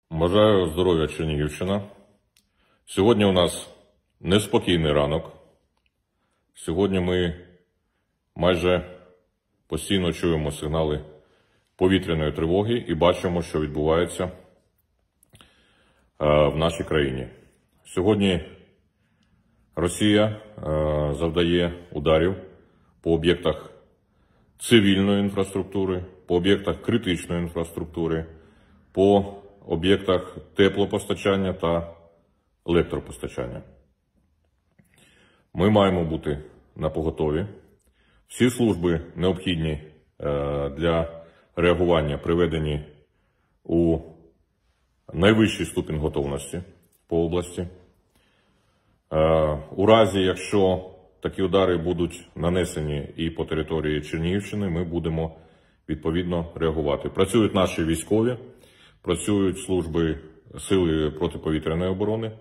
Бажаю здоров'я, Чернігівщина. Сьогодні у нас неспокійний ранок. Сьогодні ми майже постійно чуємо сигнали повітряної тривоги і бачимо, що відбувається в нашій країні. Сьогодні Росія завдає ударів по об'єктах цивільної інфраструктури, по об'єктах критичної інфраструктури, по об'єктах теплопостачання та електропостачання. Ми маємо бути напоготові. Всі служби необхідні для реагування приведені у найвищий ступінь готовності по області. У разі, якщо такі удари будуть нанесені і по території Чернігівщини, ми будемо відповідно реагувати. Працюють наші військові, працюють служби Сили протиповітряної оборони.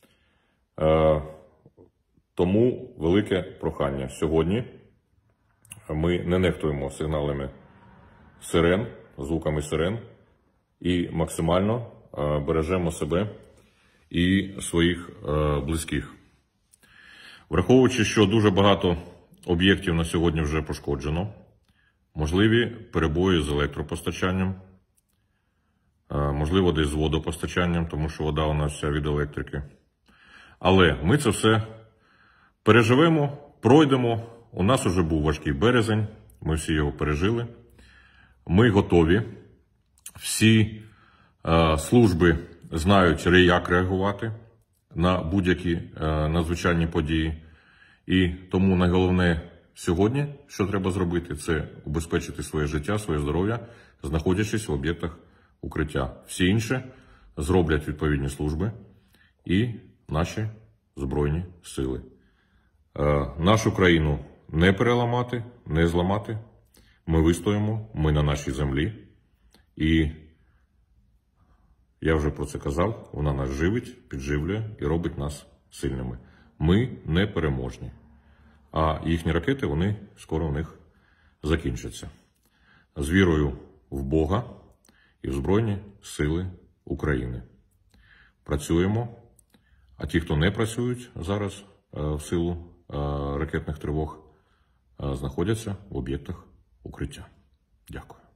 Тому велике прохання. Сьогодні ми не нехтуємо сигналами сирен, звуками сирен і максимально бережемо себе і своїх близьких. Враховуючи, що дуже багато об'єктів на сьогодні вже пошкоджено, можливі перебої з електропостачанням, можливо, десь з водопостачанням, тому що вода у нас вся від електрики. Але ми це все переживемо, пройдемо. У нас вже був важкий березень, ми всі його пережили. Ми готові. Всі служби знають, як реагувати на будь-які надзвичайні події. І тому найголовне сьогодні, що треба зробити, це убезпечити своє життя, своє здоров'я, знаходячись в об'єктах укриття. Всі інші зроблять відповідні служби і наші Збройні сили. Нашу країну не переламати, не зламати. Ми вистоїмо, ми на нашій землі. І я вже про це казав, вона нас живить, підживлює і робить нас сильними. Ми не переможні. А їхні ракети, вони скоро у них закінчаться. З вірою в Бога і в Збройні Сили України. Працюємо. А ті, хто не працюють зараз в силу ракетних тривог, знаходяться в об'єктах укриття. Дякую.